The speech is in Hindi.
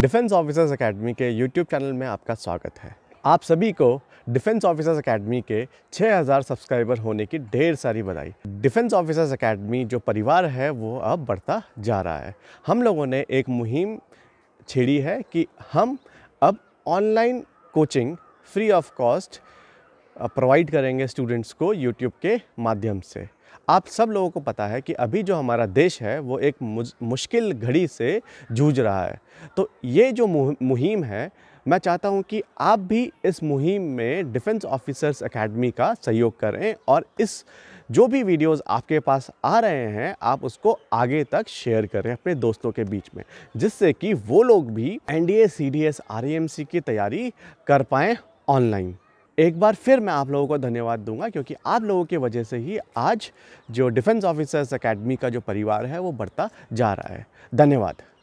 डिफेंस ऑफिसर्स एकेडमी के यूट्यूब चैनल में आपका स्वागत है। आप सभी को डिफेंस ऑफिसर्स एकेडमी के 6000 सब्सक्राइबर होने की ढेर सारी बधाई। डिफेंस ऑफिसर्स एकेडमी जो परिवार है वो अब बढ़ता जा रहा है। हम लोगों ने एक मुहिम छेड़ी है कि हम अब online coaching free of cost provide करेंगे स्टूडेंट्स को यूट्यूब के माध्यम से। आप सब लोगों को पता है कि अभी जो हमारा देश है वो एक मुश्किल घड़ी से जूझ रहा है। तो ये जो मुहिम है, मैं चाहता हूँ कि आप भी इस मुहिम में डिफेंस ऑफिसर्स एकेडमी का सहयोग करें और इस जो भी वीडियोस आपके पास आ रहे हैं आप उसको आगे तक शेयर करें अपने दोस्तों के बीच में, जिससे कि वो लोग भी NDA CDS RIMC की तैयारी कर पाएँ ऑनलाइन। एक बार फिर मैं आप लोगों को धन्यवाद दूंगा, क्योंकि आप लोगों की वजह से ही आज जो डिफेंस ऑफिसर्स एकेडमी का जो परिवार है वो बढ़ता जा रहा है। धन्यवाद।